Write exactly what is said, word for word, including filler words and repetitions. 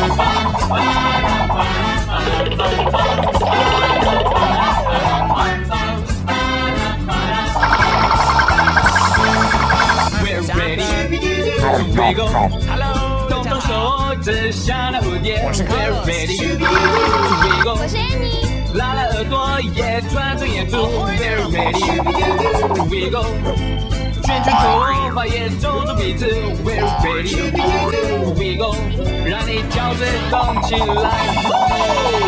Hello， 动动手指像那蝴蝶。我是 Ready， 我是 Annie， 拉拉耳朵也转转眼珠。Very ready， we go， 卷卷头发也皱皱鼻子。Very ready， we go， 让你憔悴动起来。